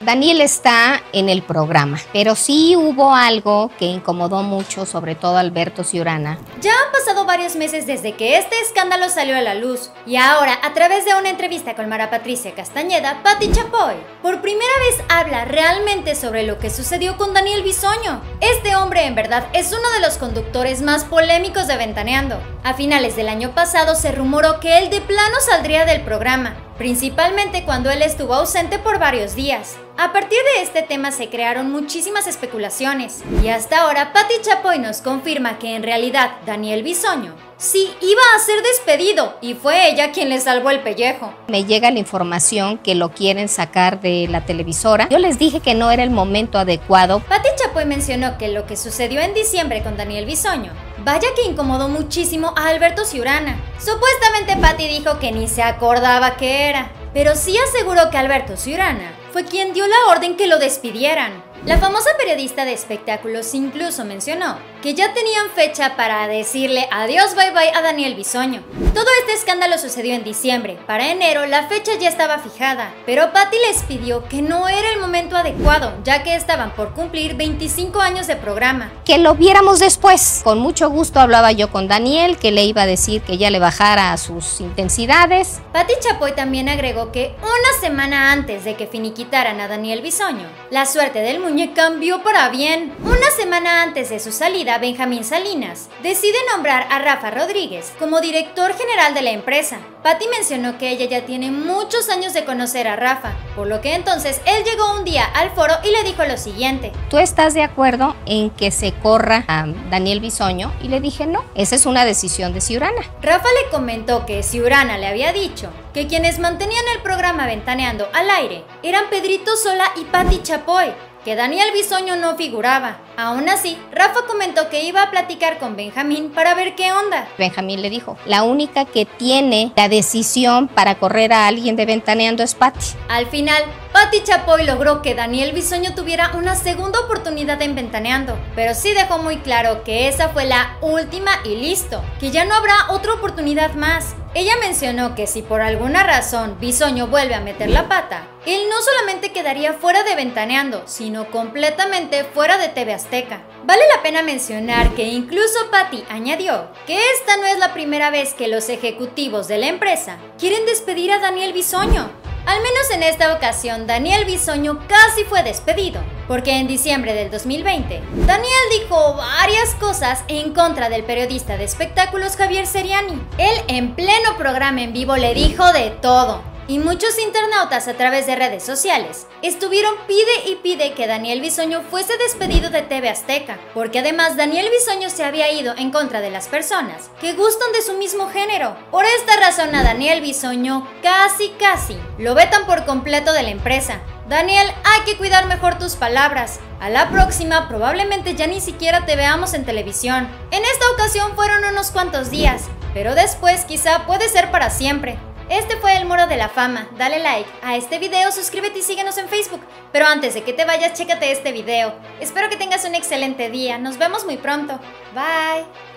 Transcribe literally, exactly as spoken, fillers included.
Daniel está en el programa, pero sí hubo algo que incomodó mucho, sobre todo a Alberto Ciurana. Ya han pasado varios meses desde que este escándalo salió a la luz, y ahora, a través de una entrevista con Mara Patricia Castañeda, Pati Chapoy por primera vez habla realmente sobre lo que sucedió con Daniel Bisoño. Este hombre en verdad es uno de los conductores más polémicos de Ventaneando. A finales del año pasado se rumoró que él de plano saldría del programa, principalmente cuando él estuvo ausente por varios días. A partir de este tema se crearon muchísimas especulaciones, y hasta ahora Pati Chapoy nos confirma que en realidad Daniel Bisoño sí iba a ser despedido, y fue ella quien le salvó el pellejo. Me llega la información que lo quieren sacar de la televisora. Yo les dije que no era el momento adecuado. Pati Chapoy mencionó que lo que sucedió en diciembre con Daniel Bisoño, vaya que incomodó muchísimo a Alberto Ciurana. Supuestamente Pati dijo que ni se acordaba qué era, pero sí aseguró que Alberto Ciurana fue quien dio la orden que lo despidieran. La famosa periodista de espectáculos incluso mencionó que ya tenían fecha para decirle adiós bye bye a Daniel Bisoño. Todo este escándalo sucedió en diciembre. Para enero la fecha ya estaba fijada, pero Pati les pidió que no era el momento adecuado, ya que estaban por cumplir veinticinco años de programa. Que lo viéramos después. Con mucho gusto hablaba yo con Daniel, que le iba a decir que ya le bajara a sus intensidades. Pati Chapoy también agregó que una semana antes de que finiquitaran a Daniel Bisoño, la suerte del muñeco cambió para bien. Una semana antes de su salida, Benjamín Salinas decide nombrar a Rafa Rodríguez como director general de la empresa. Pati mencionó que ella ya tiene muchos años de conocer a Rafa, por lo que entonces él llegó un día al foro y le dijo lo siguiente: ¿tú estás de acuerdo en que se corra a Daniel Bisoño? Y le dije no, esa es una decisión de Ciurana. Rafa le comentó que Ciurana le había dicho que quienes mantenían el programa Ventaneando al aire eran Pedrito Sola y Pati Chapoy, que Daniel Bisoño no figuraba. Aún así, Rafa comentó que iba a platicar con Benjamín para ver qué onda. Benjamín le dijo, la única que tiene la decisión para correr a alguien de Ventaneando es Pati. Al final, Pati Chapoy logró que Daniel Bisoño tuviera una segunda oportunidad en Ventaneando, pero sí dejó muy claro que esa fue la última y listo, que ya no habrá otra oportunidad más. Ella mencionó que si por alguna razón Bisoño vuelve a meter la pata, él no solamente quedaría fuera de Ventaneando, sino completamente fuera de T V Azteca. Vale la pena mencionar que incluso Pati añadió que esta no es la primera vez que los ejecutivos de la empresa quieren despedir a Daniel Bisoño. Al menos en esta ocasión, Daniel Bisoño casi fue despedido, porque en diciembre del dos mil veinte, Daniel dijo varias cosas en contra del periodista de espectáculos Javier Seriani. Él en pleno programa en vivo le dijo de todo, y muchos internautas a través de redes sociales estuvieron pide y pide que Daniel Bisoño fuese despedido de T V Azteca, porque además Daniel Bisoño se había ido en contra de las personas que gustan de su mismo género. Por esta razón a Daniel Bisoño casi casi lo vetan por completo de la empresa. Daniel, hay que cuidar mejor tus palabras. A la próxima probablemente ya ni siquiera te veamos en televisión. En esta ocasión fueron unos cuantos días, pero después quizá puede ser para siempre. Este fue el Muro de la Fama. Dale like a este video, suscríbete y síguenos en Facebook. Pero antes de que te vayas, chécate este video. Espero que tengas un excelente día. Nos vemos muy pronto. Bye.